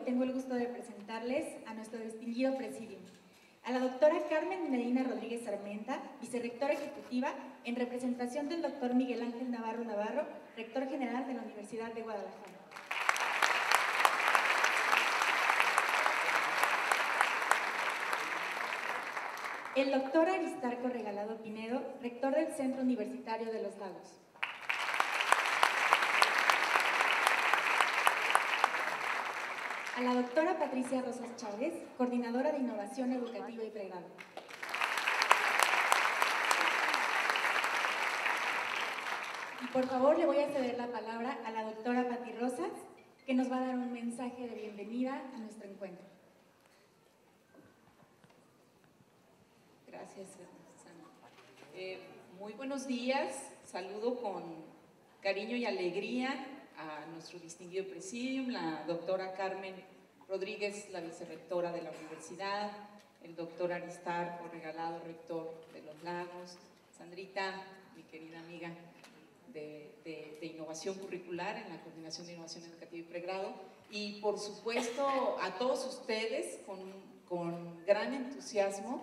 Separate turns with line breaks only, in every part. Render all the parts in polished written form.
tengo el gusto de presentarles a nuestro distinguido presidium. A la doctora Carmen Medina Rodríguez Armenta, vicerrectora ejecutiva, en representación del doctor Miguel Ángel Navarro Navarro, rector general de la Universidad de Guadalajara. El doctor Aristarco Regalado Pinedo, rector del Centro Universitario de Los Lagos. A la doctora Patricia Rosas Chávez, coordinadora de Innovación Educativa y Pregrado. Y por favor le voy a ceder la palabra a la doctora Pati Rosas, que nos va a dar un mensaje de bienvenida a nuestro encuentro.
Gracias, Sandra. Muy buenos días, saludo con cariño y alegría a nuestro distinguido presidium, la doctora Carmen Rodríguez, la vicerrectora de la universidad, el doctor Aristarco Regalado, rector de Los Lagos, Sandrita, mi querida amiga de innovación curricular en la Coordinación de Innovación Educativa y Pregrado, y por supuesto a todos ustedes con gran entusiasmo.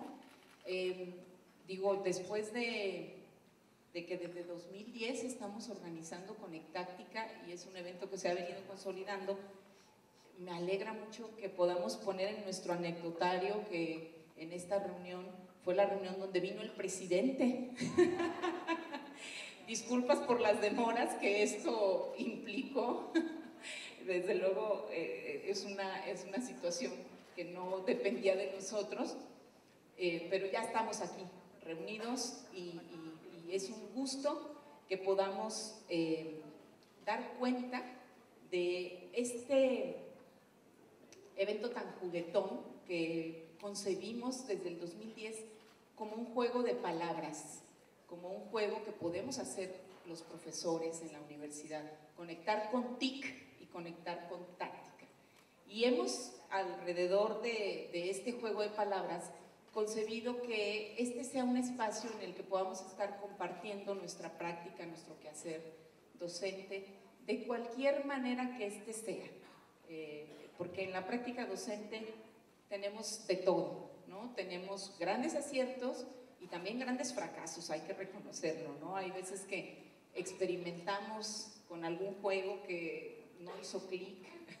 Después de que desde 2010 estamos organizando Conectáctica y es un evento que se ha venido consolidando, me alegra mucho que podamos poner en nuestro anecdotario que en esta reunión fue la reunión donde vino el presidente. Disculpas por las demoras que esto implicó. Desde luego es una situación que no dependía de nosotros, pero ya estamos aquí reunidos y es un gusto que podamos dar cuenta de este evento tan juguetón que concebimos desde el 2010 como un juego de palabras, como un juego que podemos hacer los profesores en la universidad, conectar con TIC y conectar con táctica. Y hemos, alrededor de este juego de palabras, concebido que este sea un espacio en el que podamos estar compartiendo nuestra práctica, nuestro quehacer docente, de cualquier manera que este sea, porque en la práctica docente tenemos de todo, ¿no? Tenemos grandes aciertos y también grandes fracasos, hay que reconocerlo, ¿no? Hay veces que experimentamos con algún juego que no hizo clic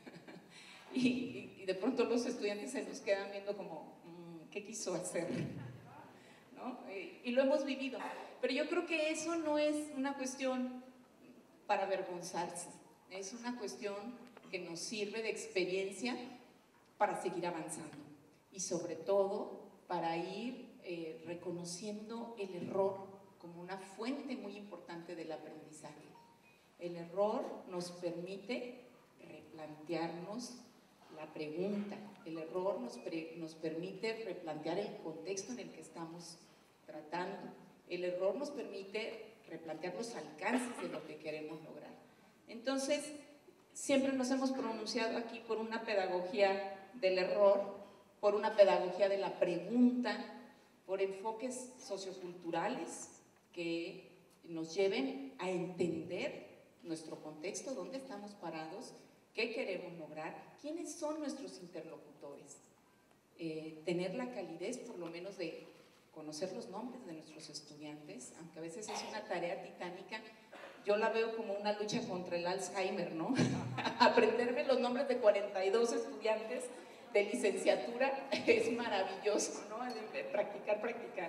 y de pronto los estudiantes se nos quedan viendo como ¿qué quiso hacer? ¿No? Y lo hemos vivido, pero yo creo que eso no es una cuestión para avergonzarse, es una cuestión que nos sirve de experiencia para seguir avanzando y sobre todo para ir reconociendo el error como una fuente muy importante del aprendizaje. El error nos permite replantearnos la pregunta, el error nos permite replantear el contexto en el que estamos tratando, el error nos permite replantear los alcances de lo que queremos lograr. Entonces, siempre nos hemos pronunciado aquí por una pedagogía del error, por una pedagogía de la pregunta, por enfoques socioculturales que nos lleven a entender nuestro contexto, dónde estamos parados, qué queremos lograr, quiénes son nuestros interlocutores, tener la calidez por lo menos de conocer los nombres de nuestros estudiantes, aunque a veces es una tarea titánica. Yo la veo como una lucha contra el Alzheimer, ¿no? Aprenderme los nombres de 42 estudiantes de licenciatura es maravilloso, ¿no? Practicar.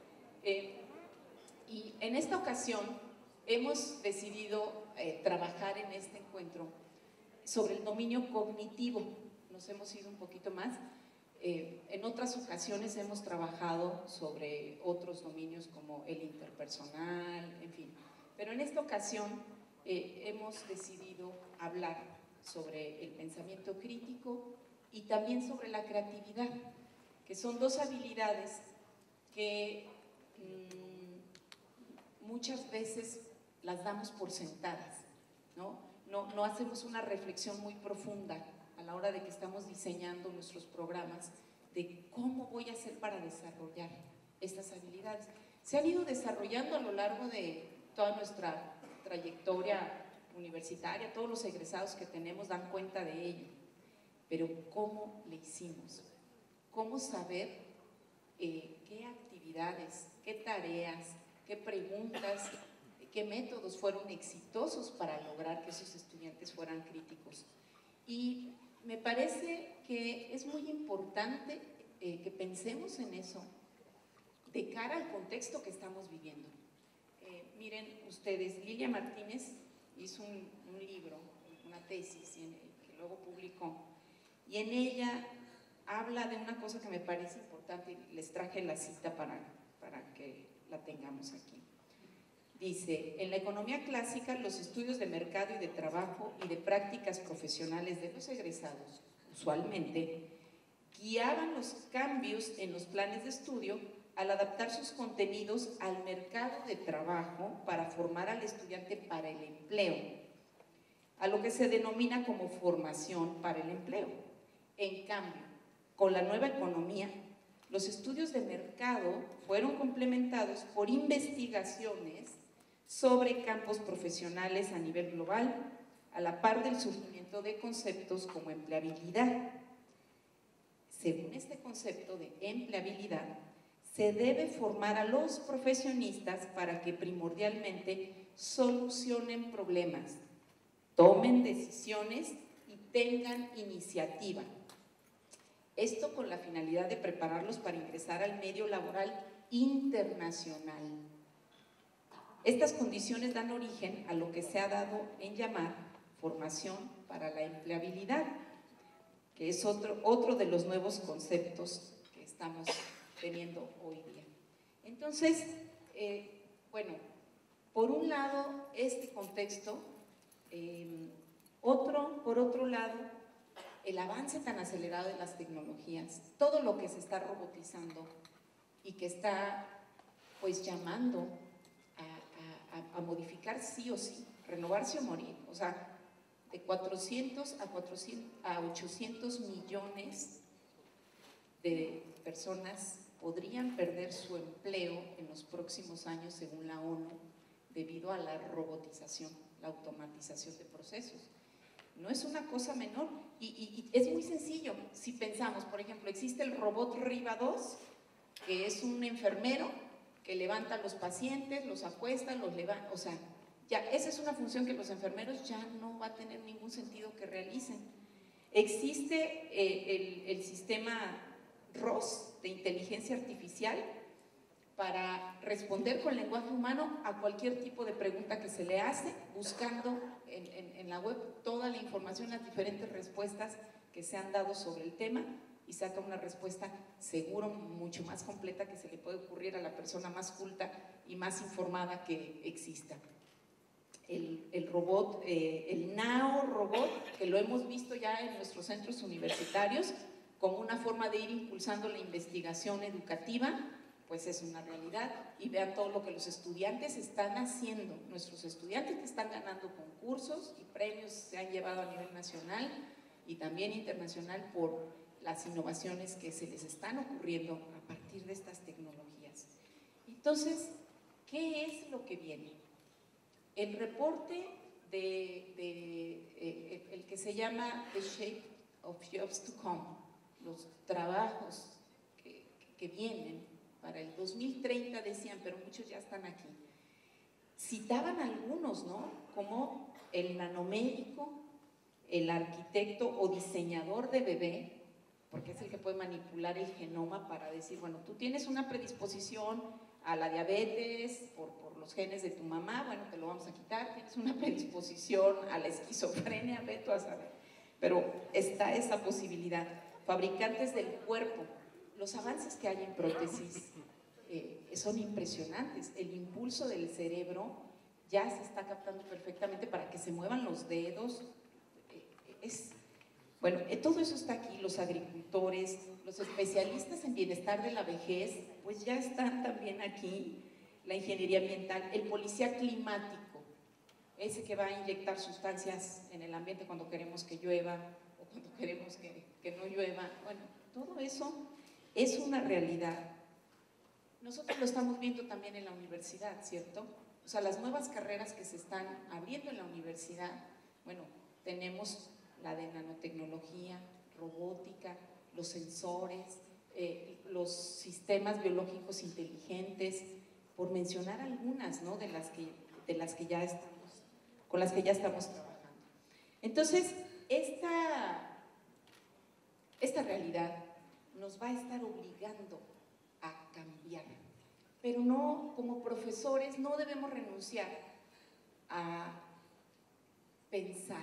Y en esta ocasión hemos decidido trabajar en este encuentro sobre el dominio cognitivo. Nos hemos ido un poquito más. En otras ocasiones hemos trabajado sobre otros dominios como el interpersonal, en fin. Pero en esta ocasión hemos decidido hablar sobre el pensamiento crítico y también sobre la creatividad, que son dos habilidades que muchas veces las damos por sentadas, ¿no? No hacemos una reflexión muy profunda a la hora de que estamos diseñando nuestros programas de cómo voy a hacer para desarrollar estas habilidades. Se han ido desarrollando a lo largo de toda nuestra trayectoria universitaria, todos los egresados que tenemos dan cuenta de ello. pero ¿cómo le hicimos? ¿Cómo saber qué actividades, qué tareas, qué preguntas, qué métodos fueron exitosos para lograr que esos estudiantes fueran críticos? Y me parece que es muy importante que pensemos en eso de cara al contexto que estamos viviendo. Miren ustedes, Lilia Martínez hizo un libro, una tesis que luego publicó, y en ella habla de una cosa que me parece importante, y les traje la cita para que la tengamos aquí. Dice, en la economía clásica, los estudios de mercado y de trabajo y de prácticas profesionales de los egresados, usualmente, guiaban los cambios en los planes de estudio al adaptar sus contenidos al mercado de trabajo para formar al estudiante para el empleo, a lo que se denomina como formación para el empleo. En cambio, con la nueva economía, los estudios de mercado fueron complementados por investigaciones sobre campos profesionales a nivel global, a la par del surgimiento de conceptos como empleabilidad. Según este concepto de empleabilidad, se debe formar a los profesionistas para que primordialmente solucionen problemas, tomen decisiones y tengan iniciativa. Esto con la finalidad de prepararlos para ingresar al medio laboral internacional. Estas condiciones dan origen a lo que se ha dado en llamar formación para la empleabilidad, que es otro de los nuevos conceptos que estamos teniendo hoy día. Entonces, bueno, por un lado, este contexto, por otro lado, el avance tan acelerado de las tecnologías, todo lo que se está robotizando y que está pues llamando a modificar sí o sí, renovarse o morir, o sea, de 400 a 800 millones de personas podrían perder su empleo en los próximos años según la ONU debido a la robotización, la automatización de procesos. No es una cosa menor y es muy sencillo. Si pensamos, por ejemplo, existe el robot Riva 2, que es un enfermero que levanta a los pacientes, los acuesta, los levanta, o sea, ya esa es una función que los enfermeros ya no va a tener ningún sentido que realicen. Existe el sistema ROS de inteligencia artificial para responder con lenguaje humano a cualquier tipo de pregunta que se le hace, buscando en la web toda la información, las diferentes respuestas que se han dado sobre el tema y saca una respuesta seguro mucho más completa que se le puede ocurrir a la persona más culta y más informada que exista. El robot, el Nao robot, que lo hemos visto ya en nuestros centros universitarios como una forma de ir impulsando la investigación educativa, pues es una realidad. Y vean todo lo que los estudiantes están haciendo, nuestros estudiantes que están ganando concursos y premios se han llevado a nivel nacional y también internacional por las innovaciones que se les están ocurriendo a partir de estas tecnologías. Entonces, ¿qué es lo que viene? El reporte el que se llama The Shape of Jobs to Come, los trabajos que vienen para el 2030 decían, pero muchos ya están aquí. Citaban algunos, ¿no? Como el nanomédico, el arquitecto o diseñador de bebé, porque es el que puede manipular el genoma para decir, bueno, tú tienes una predisposición a la diabetes por los genes de tu mamá, bueno, te lo vamos a quitar, tienes una predisposición a la esquizofrenia, ve tú a saber, pero está esa posibilidad. Fabricantes del cuerpo, los avances que hay en prótesis son impresionantes, el impulso del cerebro ya se está captando perfectamente para que se muevan los dedos, bueno, todo eso está aquí, los agricultores, los especialistas en bienestar de la vejez, pues ya están también aquí, la ingeniería ambiental, el policía climático, ese que va a inyectar sustancias en el ambiente cuando queremos que llueva o cuando queremos que no llueva, bueno, todo eso es una realidad. Nosotros lo estamos viendo también en la universidad, ¿cierto? O sea, las nuevas carreras que se están abriendo en la universidad, bueno, tenemos la de nanotecnología, robótica, los sensores, los sistemas biológicos inteligentes, por mencionar algunas, ¿no?, con las que ya estamos trabajando. Entonces, esta realidad nos va a estar obligando a cambiar, pero no, como profesores, no debemos renunciar a pensar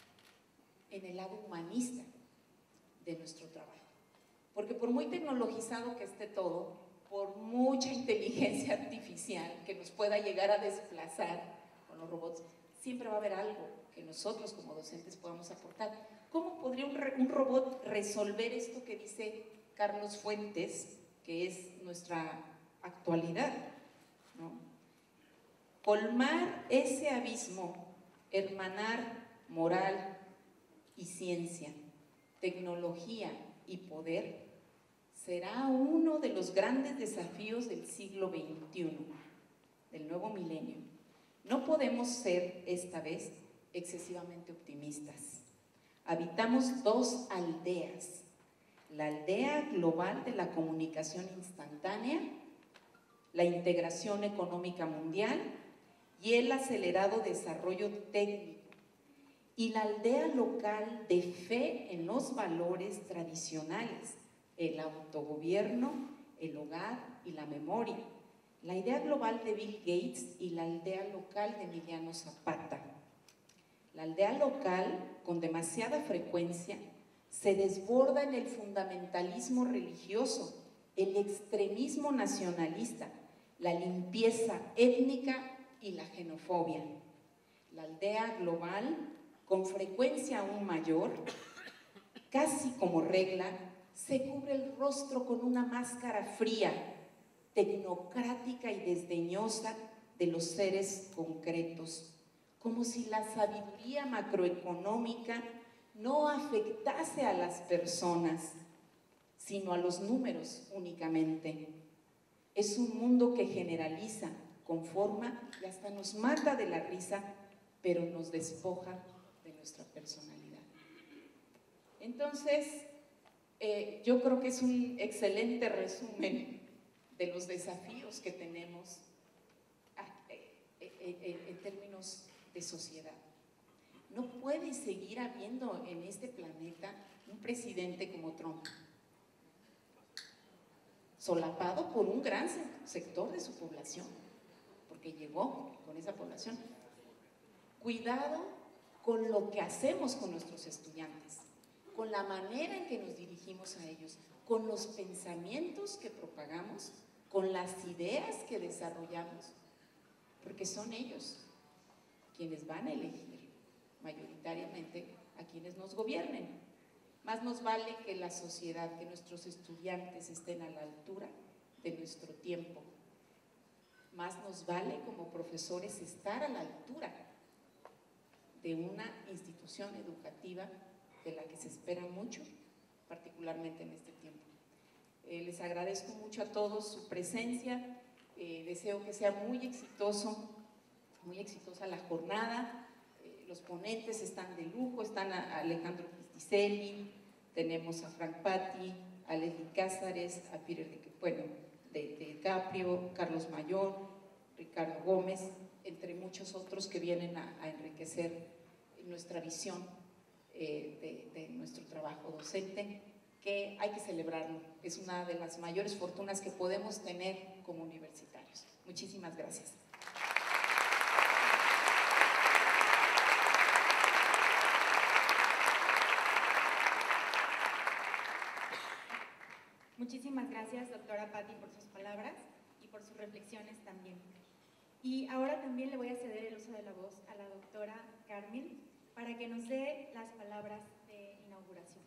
en el lado humanista de nuestro trabajo, porque por muy tecnologizado que esté todo, por mucha inteligencia artificial que nos pueda llegar a desplazar con los robots, siempre va a haber algo que nosotros como docentes podamos aportar. ¿Cómo podría un robot resolver esto que dice Carlos Fuentes, que es nuestra actualidad, ¿no? Colmar ese abismo, hermanar moral y ciencia, tecnología y poder, será uno de los grandes desafíos del siglo XXI, del nuevo milenio. No podemos ser, esta vez, excesivamente optimistas. Habitamos dos aldeas: la aldea global de la comunicación instantánea, la integración económica mundial y el acelerado desarrollo técnico, y la aldea local de fe en los valores tradicionales, el autogobierno, el hogar y la memoria, la idea global de Bill Gates y la aldea local de Emiliano Zapata. La aldea local, con demasiada frecuencia, se desborda en el fundamentalismo religioso, el extremismo nacionalista, la limpieza étnica y la xenofobia. La aldea global, con frecuencia aún mayor, casi como regla, se cubre el rostro con una máscara fría, tecnocrática y desdeñosa de los seres concretos, como si la sabiduría macroeconómica no afectase a las personas, sino a los números únicamente. Es un mundo que generaliza, conforma y hasta nos mata de la risa, pero nos despoja de nuestra personalidad. Entonces, yo creo que es un excelente resumen de los desafíos que tenemos en términos de sociedad. No puede seguir habiendo en este planeta un presidente como Trump, solapado por un gran sector de su población, porque llegó con esa población. Cuidado con lo que hacemos con nuestros estudiantes, con la manera en que nos dirigimos a ellos, con los pensamientos que propagamos, con las ideas que desarrollamos, porque son ellos quienes van a elegir mayoritariamente a quienes nos gobiernen. Más nos vale que la sociedad, que nuestros estudiantes estén a la altura de nuestro tiempo. Más nos vale como profesores estar a la altura de una institución educativa de la que se espera mucho, particularmente en este tiempo. Les agradezco mucho a todos su presencia, deseo que sea muy exitosa la jornada. Los ponentes están de lujo, están a Alejandro Pisticelli, tenemos a Frank Patti, a Leslie Cázares, a Peter de Caprio, Carlos Mayor, Ricardo Gómez, entre muchos otros que vienen a enriquecer nuestra visión de nuestro trabajo docente, que hay que celebrarlo. Es una de las mayores fortunas que podemos tener como universitarios. Muchísimas gracias.
Muchísimas gracias, doctora Patti, por sus palabras y por sus reflexiones también. Y ahora también le voy a ceder el uso de la voz a la doctora Carmen para que nos dé las palabras de inauguración.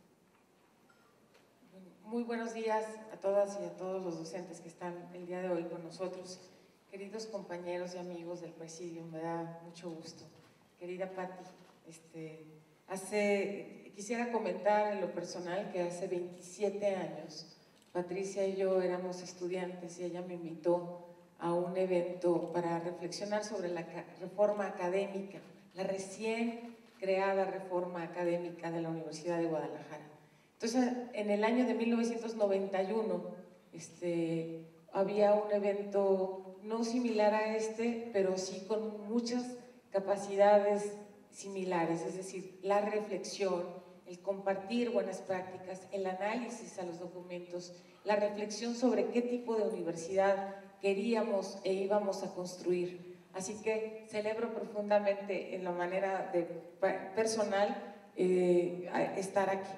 Muy buenos días a todas y a todos los docentes que están el día de hoy con nosotros. Queridos compañeros y amigos del Presidium, me da mucho gusto. Querida Patti, quisiera comentar en lo personal que hace 27 años Patricia y yo éramos estudiantes y ella me invitó a un evento para reflexionar sobre la reforma académica, la recién creada reforma académica de la Universidad de Guadalajara. Entonces, en el año de 1991, había un evento no similar a este, pero sí con muchas capacidades similares, es decir, la reflexión, el compartir buenas prácticas, el análisis a los documentos, la reflexión sobre qué tipo de universidad queríamos e íbamos a construir. Así que celebro profundamente en la manera personal estar aquí.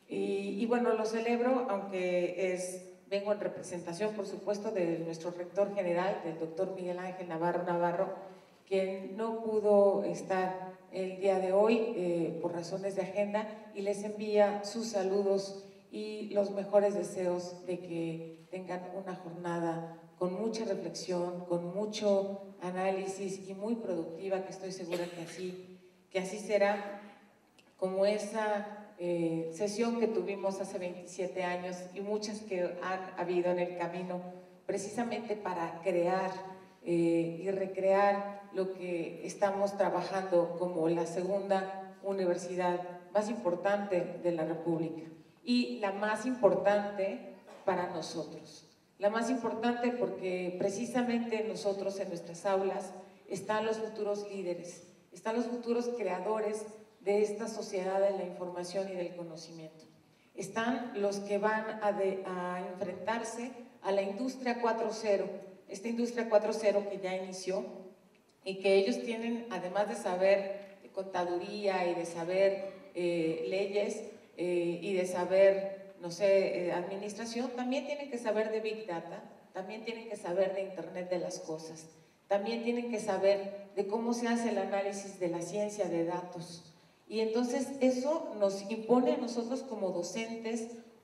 Y bueno, lo celebro, aunque vengo en representación, por supuesto, de nuestro rector general, del doctor Miguel Ángel Navarro, quien no pudo estar el día de hoy por razones de agenda, y les envía sus saludos y los mejores deseos de que tengan una jornada con mucha reflexión, con mucho análisis y muy productiva, que estoy segura que así será, como esa sesión que tuvimos hace 27 años y muchas que han habido en el camino, precisamente para crear y recrear lo que estamos trabajando como la segunda universidad más importante de la República y la más importante para nosotros. La más importante porque precisamente nosotros en nuestras aulas están los futuros líderes, están los futuros creadores de esta sociedad de la información y del conocimiento. Están los que van a enfrentarse a la industria 4.0, esta industria 4.0 que ya inició y que ellos tienen, además de saber de contaduría y de saber leyes y de saber, no sé, administración, también tienen que saber de Big Data, también tienen que saber de Internet de las cosas, también tienen que saber de cómo se hace el análisis de la ciencia de datos. Y entonces eso nos impone a nosotros como docentes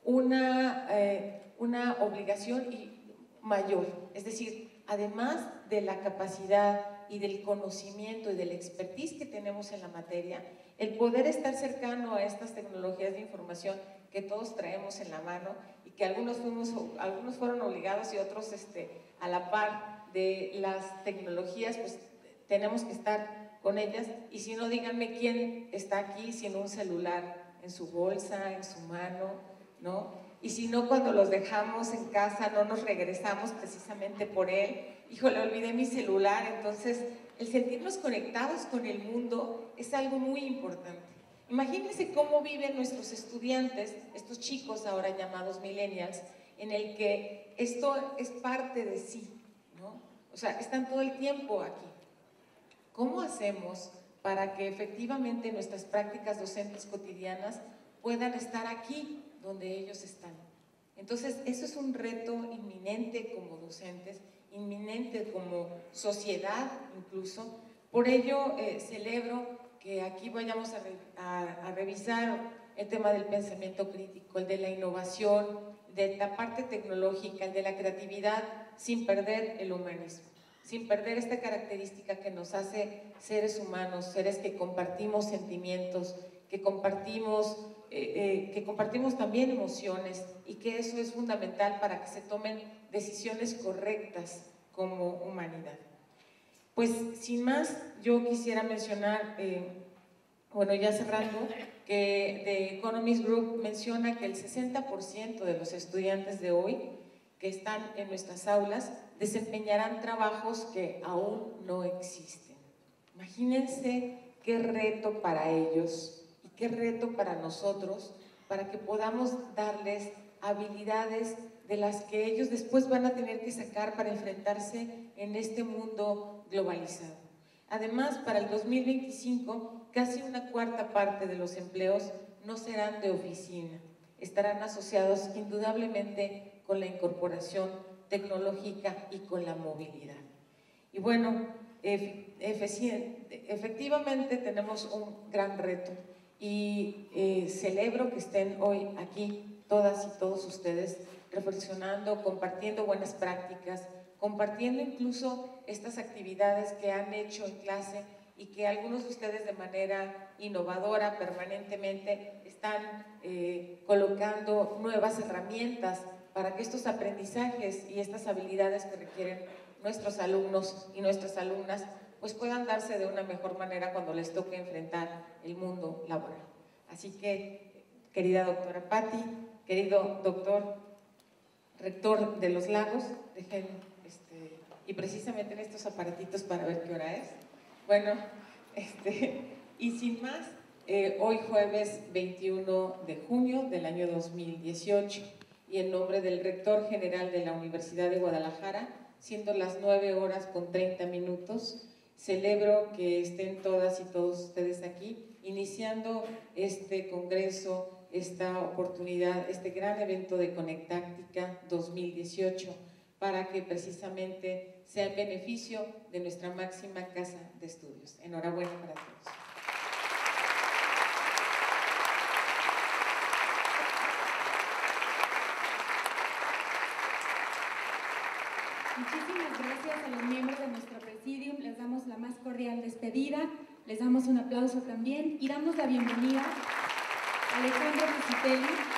una obligación mayor, es decir, además de la capacidad y del conocimiento y del expertise que tenemos en la materia, el poder estar cercano a estas tecnologías de información que todos traemos en la mano y que algunos fueron obligados y otros a la par de las tecnologías, pues tenemos que estar con ellas, y si no, díganme quién está aquí sin un celular en su bolsa, en su mano, ¿no? Y si no, cuando los dejamos en casa no nos regresamos precisamente por él, híjole, olvidé mi celular. Entonces el sentirnos conectados con el mundo es algo muy importante. Imagínense cómo viven nuestros estudiantes, estos chicos ahora llamados millennials, en el que esto es parte de sí, ¿no? O sea, están todo el tiempo aquí. ¿Cómo hacemos para que efectivamente nuestras prácticas docentes cotidianas puedan estar aquí donde ellos están? Entonces, eso es un reto inminente como docentes, inminente como sociedad incluso. Por ello, celebro que aquí vayamos a revisar el tema del pensamiento crítico, el de la innovación, de la parte tecnológica, el de la creatividad, sin perder el humanismo, sin perder esta característica que nos hace seres humanos, seres que compartimos sentimientos, que compartimos también emociones, y que eso es fundamental para que se tomen decisiones correctas como humanidad. Pues sin más, yo quisiera mencionar, bueno, ya cerrando, que The Economist Group menciona que el 60% de los estudiantes de hoy que están en nuestras aulas desempeñarán trabajos que aún no existen. Imagínense qué reto para ellos y qué reto para nosotros, para que podamos darles habilidades de las que ellos después van a tener que sacar para enfrentarse en este mundo globalizado. Además, para el 2025, casi una cuarta parte de los empleos no serán de oficina, estarán asociados indudablemente con la incorporación tecnológica y con la movilidad. Y bueno, efectivamente tenemos un gran reto y celebro que estén hoy aquí todas y todos ustedes reflexionando, compartiendo buenas prácticas, compartiendo incluso estas actividades que han hecho en clase y que algunos de ustedes de manera innovadora permanentemente están colocando nuevas herramientas para que estos aprendizajes y estas habilidades que requieren nuestros alumnos y nuestras alumnas pues puedan darse de una mejor manera cuando les toque enfrentar el mundo laboral. Así que querida doctora Patti, querido doctor rector de Los Lagos, y precisamente en estos aparatitos para ver qué hora es. Bueno, y sin más, hoy jueves 21 de junio del año 2018, y en nombre del rector general de la Universidad de Guadalajara, siendo las 9:30, celebro que estén todas y todos ustedes aquí, iniciando este congreso, esta oportunidad, este gran evento de Conectáctica 2018, para que precisamente sea en beneficio de nuestra máxima casa de estudios. Enhorabuena para todos.
Muchísimas gracias a los miembros de nuestro presidium, les damos la más cordial despedida, les damos un aplauso también y damos la bienvenida a Alejandro Pisitelli,